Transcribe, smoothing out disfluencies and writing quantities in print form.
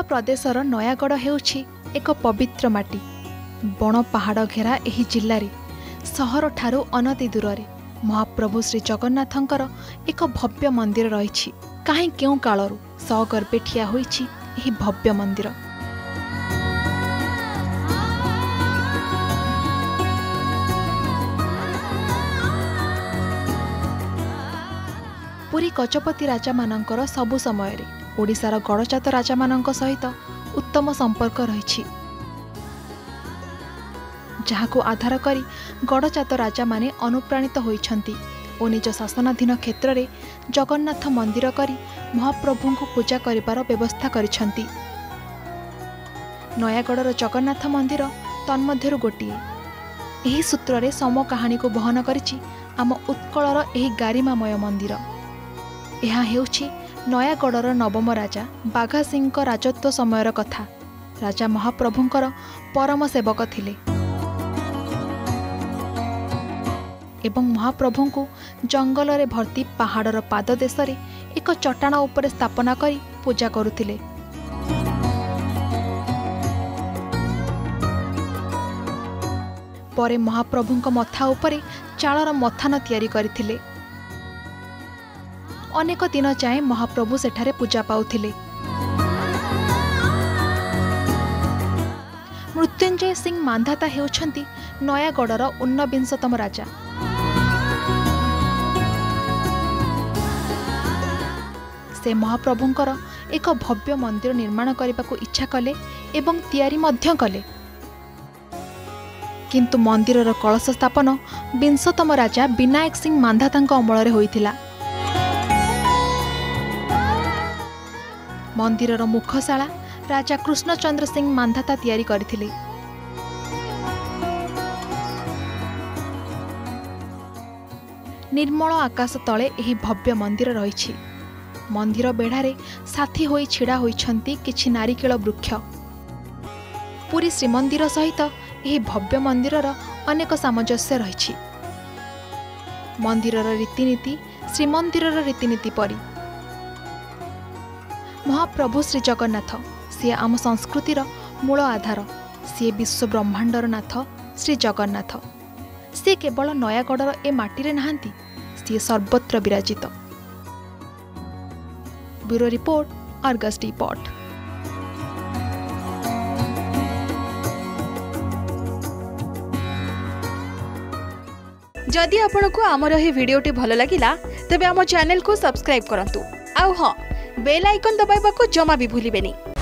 हिमाचल प्रदेशर नयागढ़ हेउछि एक पवित्र माटी। बण पहाड़ घेरा एही जिल्लारे सहर ठारू अनति दूर महाप्रभु श्री जगन्नाथंकर एक भव्य मंदिर रही। काहीं केउ कालरू सगर्भे ठिया होइछि एही भव्य मंदिर। पुरी गजपति राजा मानंकर सबु समय ओडिशार गड़जात राजा मानंक सहित उत्तम संपर्क रही, जहाको आधार करी गड़जात राजा माने अनुप्राणित होइछंती ओ निज शासनाधीन क्षेत्र में जगन्नाथ मंदिर करी महाप्रभु को पूजा करिबार व्यवस्था करिछंती। नयागढ़र जगन्नाथ मंदिर तन्मध्यरु गोटिए। एही सूत्र सम कहानी को बहन करिछि आम उत्कलर एही गारिमामय मंदिर। यह हेउछि नयागढ़र नवम राजा बाघा सिंह राजत्व समयर कथा। राजा महाप्रभुंकर परम सेवक थिले एवं महाप्रभु को जंगल रे भर्ती पहाड़र पाददेश एक चट्टाण उपरे स्थापना करी पूजा करुथिले। परे महाप्रभुंक मथा उपरे चालर मथान तैयारी करथिले। अनेक दिन जाए महाप्रभु सेठारे पूजा पाउथिले। मृत्युंजय सिंह मांधाता हेउछंती नयागढ़र 19तम राजा। से महाप्रभुंकर एक भव्य मंदिर निर्माण करने को इच्छा कले एवं तैयारी मध्य कले, किंतु मंदिरर कलश स्थापन 20तम राजा विनायक सिंह मांधातांक अमल रे होइथिला। मंदिरर मुखशाला राजा कृष्णचंद्र सिंह मांधाता तैयारी करथिले। निर्मल आकाश तले एही भव्य मंदिर रही। मंदिर बेढ़ारे साथी होई छिड़ा होइछंती किछि नारिकेल वृक्ष। पुरी श्रीमंदिर सहित एही भव्य मंदिरर अनेक सामंजस्य रही। मंदिरर रीतिनीति श्रीमंदिरर रीतिनीति परी। महाप्रभु श्री जगन्नाथ सी आम संस्कृतिर मूल आधार। सी विश्व ब्रह्मांडर नाथ श्री जगन्नाथ। सी केवल नयागढ़र ए माटी नहांती, सी सर्वत्र विराजित। ब्यूरो रिपोर्ट, आर्गस डिपॉट। जदि आपंक आमर यह वीडियोटी भल लगिला तेबे आम चैनल को सब्सक्राइब करंतु। आउ हाँ, बेल आइकन दबाइबा को जमा भी भूलिबेनी।